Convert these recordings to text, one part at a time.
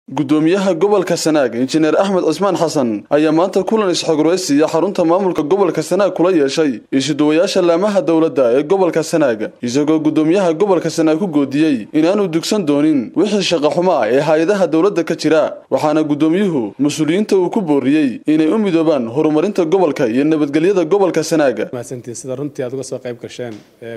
gudoomiyaha gobolka Sanaag injineer Axmed Cusmaan Xasan ayaa maanta kulan isxogoreysiga xarunta maamulka gobolka Sanaag kula yeeshay isduwayaasha laamaha dawladda ee gobolka Sanaag isagoo gudoomiyaha gobolka Sanaag ku goodiyay in aanu dugsan doonin wixii shaqo xumo ee hay'adaha dawladda ka jira waxaana gudoomiyuhu mas'uuliyiinta uu ku booriyay inay u midoobaan horumarinta gobolka iyo nabadgelyada gobolka Sanaag maasantii sida runtii aad uga soo qayb gasheen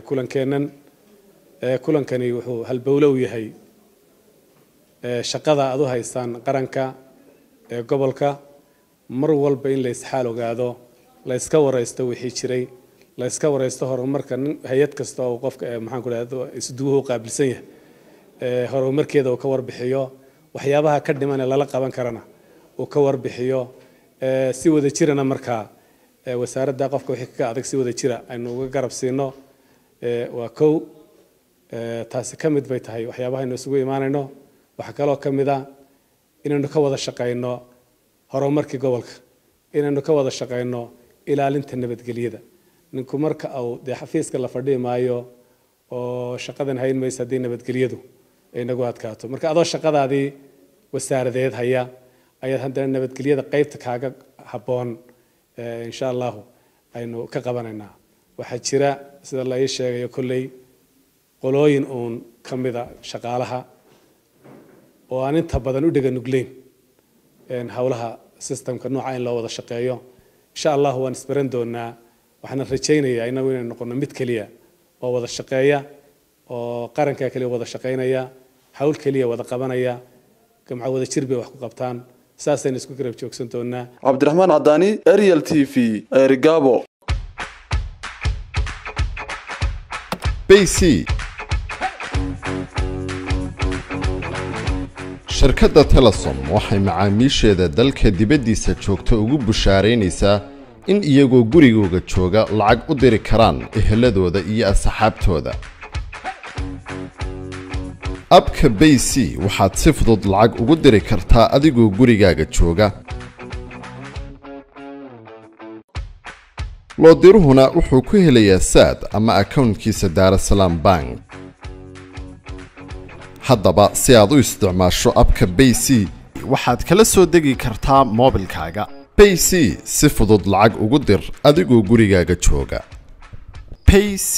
kulankani wuxuu halbowlow yahay shaqada aad u haystaan qaranka ee gobolka mar walba in la isxaal ogaado la iska wareysto wixii jiray la iska wareysto horumarka hay'ad kasta oo qofka maxaan ku raadado isduuhu qaabilsan yahay horumarkeeda uu ka warbixiyo waxyaabaha ka dhiman ee lala qaban karana uu ka warbixiyo si wada jirana marka wasaaradda qofka wixii ka adag si wada jira aynu uga garab siino waa kow taasi ka mid bay tahay waxyaabaha aynu isugu imaanayno waxa kale oo kamid ah inaynu ka wada shaqeyno horumarka gobolka inaynu ka wada shaqeyno ilaalinta nabadgelyada ninku marka uu xafiiska la fadhiimaayo oo shaqadan hayn maysa hadii nabadgelyadu ay nagu adkaato marka adoo shaqadaadii wasaaradeed haya ayaad haddana nabadgelyada qaybta kaaga haboon insha Allah aynu ka qabanaynaa waxa jira sida la ii sheegayo kulley qolooyin uun kamida shaqaalaha oo aan inta badan u dhiga nugleyn hawlaha systemka nooca in loo wada shaqeeyo insha Allah waan isbaran doonaa waxaan rajaynayaa inuu noqono mid kaliya oo wada shaqeeya oo qaranka kaliya wada shaqeynaya hawl kaliya wada qabanaya gamca wada jirbe wax ku qabtaan saasayna isku garab joogsan doonaa Cabdiraxmaan Cadaani Ariel TV Erigabo BC shirkadda Telesom waxay macaamiisheeda dalka dibaddiisa joogta ugu bushaaraynaysaa in iyagoo gurigooda jooga lacag u diri karaan eheladooda iyo asxaabtooda abka BC waxaad si fudud lacag ugu diri kartaa adigoo gurigaaga jooga loo diruhuna wuxuu ku helayaa saad ama accountkiisa Daarasalaam Bank haddaba si aad u isticmaasho abka BC waxaad kala soo degi kartaa moobilkaaga BC si fudud lacag ugu dir adigoo gurigaaga jooga BC